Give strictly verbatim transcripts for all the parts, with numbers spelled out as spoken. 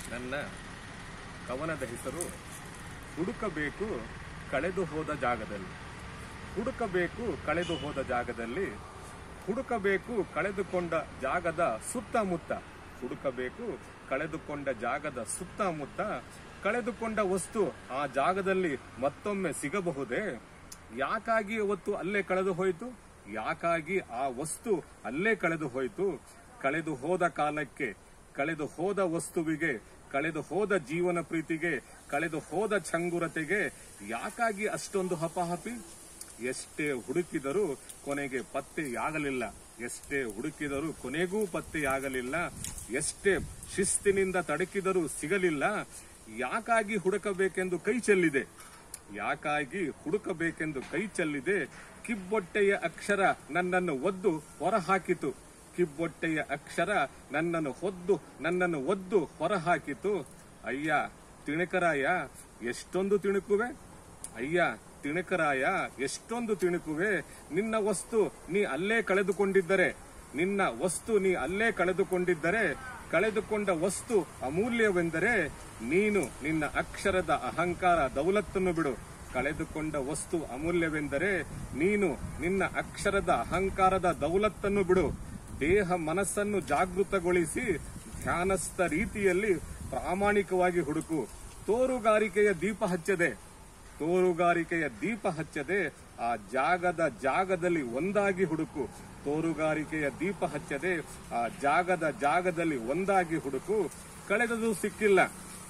ನನ್ನ ಕವನದ ಹೆಸರು ಹುಡುಕಬೇಕು ಕಳೆದು ಹೋದ ಜಾಗದಲ್ಲಿ. ಹುಡುಕಬೇಕು ಕಳೆದು ಹೋದ ಜಾಗದಲ್ಲಿ, ಹುಡುಕಬೇಕು ಕಳೆದುಕೊಂಡ ಜಾಗದ ಸುತ್ತಮುತ್ತ, ಹುಡುಕಬೇಕು ಕಳೆದುಕೊಂಡ ಜಾಗದ ಸುತ್ತಮುತ್ತ, ಕಳೆದುಕೊಂಡ ವಸ್ತು ಆ ಜಾಗದಲ್ಲಿ ಮತ್ತೊಮ್ಮೆ ಸಿಗಬಹುದೇ? ಯಾಕಾಗಿ ಅವತ್ತು ಅಲ್ಲೇ ಕಳೆದು ಹೋಯಿತು? ಯಾಕಾಗಿ ಆ ವಸ್ತು ಅಲ್ಲೇ ಕಳೆದು ಹೋಯಿತು? ಕಳೆದು ಹೋದ ಕಾಲಕ್ಕೆ, ಕಳೆದು ಹೋದ ವಸ್ತುವಿಗೆ, ಕಳೆದು ಹೋದ ಜೀವನ ಪ್ರೀತಿಗೆ, ಕಳೆದು ಹೋದ ಚಂಗುರತೆಗೆ ಯಾಕಾಗಿ ಅಷ್ಟೊಂದು ಹಪಾಹಪಿ? ಎಷ್ಟೇ ಹುಡುಕಿದರೂ ಕೊನೆಗೆ ಪತ್ತೆಯಾಗಲಿಲ್ಲ, ಎಷ್ಟೇ ಹುಡುಕಿದರೂ ಕೊನೆಗೂ ಪತ್ತೆಯಾಗಲಿಲ್ಲ, ಎಷ್ಟೇ ಶಿಸ್ತಿನಿಂದ ತಡಕಿದರೂ ಸಿಗಲಿಲ್ಲ. ಯಾಕಾಗಿ ಹುಡುಕಬೇಕೆಂದು ಕೈ ಚೆಲ್ಲಿದೆ? ಯಾಕಾಗಿ ಹುಡುಕಬೇಕೆಂದು ಕೈ ಚೆಲ್ಲಿದೆ? ಕಿಬ್ಬೊಟ್ಟೆಯ ಅಕ್ಷರ ನನ್ನನ್ನು ಒದ್ದು ಹೊರಹಾಕಿತು, ಕಿಬ್ಬೊಟ್ಟೆಯ ಅಕ್ಷರ ನನ್ನನ್ನು ಹೊದ್ದು ನನ್ನನ್ನು ಒದ್ದು ಹೊರಹಾಕಿತು. ಅಯ್ಯ ತಿಣಕರಾಯ ಎಷ್ಟೊಂದು ತಿಣುಕುವೆ, ಅಯ್ಯ ತಿಣಕರಾಯ ಎಷ್ಟೊಂದು ತಿಣುಕುವೆ. ನಿನ್ನ ವಸ್ತು ನೀ ಅಲ್ಲೇ ಕಳೆದುಕೊಂಡಿದ್ದರೆ, ನಿನ್ನ ವಸ್ತು ನೀ ಅಲ್ಲೇ ಕಳೆದುಕೊಂಡಿದ್ದರೆ, ಕಳೆದುಕೊಂಡ ವಸ್ತು ಅಮೂಲ್ಯವೆಂದರೆ ನೀನು ನಿನ್ನ ಅಕ್ಷರದ ಅಹಂಕಾರ ದೌಲತ್ತನ್ನು ಬಿಡು. ಕಳೆದುಕೊಂಡ ವಸ್ತು ಅಮೂಲ್ಯವೆಂದರೆ ನೀನು ನಿನ್ನ ಅಕ್ಷರದ ಅಹಂಕಾರದ ದೌಲತ್ತನ್ನು ಬಿಡು. ದೇಹ ಮನಸ್ಸನ್ನು ಜಾಗೃತಗೊಳಿಸಿ ಧ್ಯಾನಸ್ಥ ರೀತಿಯಲ್ಲಿ ಪ್ರಾಮಾಣಿಕವಾಗಿ ಹುಡುಕು. ತೋರುಗಾರಿಕೆಯ ದೀಪ ಹಚ್ಚದೆ, ತೋರುಗಾರಿಕೆಯ ದೀಪ ಹಚ್ಚದೆ ಆ ಜಾಗದ ಜಾಗದಲ್ಲಿ ಒಂದಾಗಿ ಹುಡುಕು. ತೋರುಗಾರಿಕೆಯ ದೀಪ ಹಚ್ಚದೆ ಆ ಜಾಗದ ಜಾಗದಲ್ಲಿ ಒಂದಾಗಿ ಹುಡುಕು. ಕಳೆದುದು ಸಿಕ್ಕಿಲ್ಲ,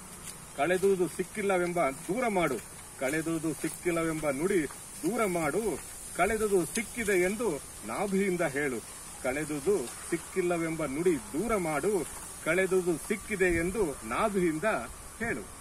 ಕಳೆದುದು ಸಿಕ್ಕಿಲ್ಲವೆಂಬ ದೂರ ಮಾಡು, ಕಳೆದುದು ಸಿಕ್ಕಿಲ್ಲವೆಂಬ ನುಡಿ ದೂರ ಮಾಡು. ಕಳೆದುದು ಸಿಕ್ಕಿದೆ ಎಂದು ನಾಭಿಯಿಂದ ಹೇಳು, ಕಳೆದುದು ಸಿಕ್ಕಿಲ್ಲವೆಂಬ ನುಡಿ ದೂರ ಮಾಡು. ಕಳೆದುದು ಸಿಕ್ಕಿದೆ ಎಂದು ನಾಭಿಯಿಂದ ಹೇಳು.